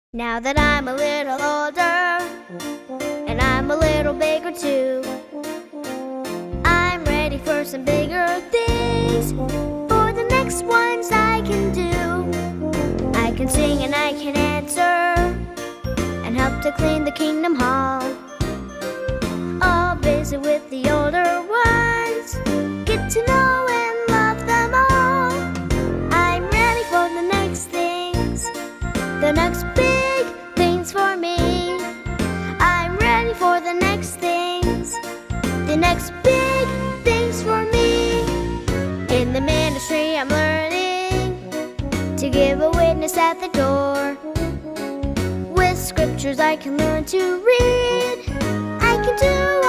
Now that I'm a little older and I'm a little bigger too, I'm ready for some bigger things, for the next ones I can do. I can sing and I can answer and help to clean the kingdom hall. I'll visit with the older ones, get to know and love them all. I'm ready for the next things, the next big things for me. I'm ready for the next things, the next big things for me. In the ministry I'm learning to give a witness at the door. With scriptures I can learn to read, I can do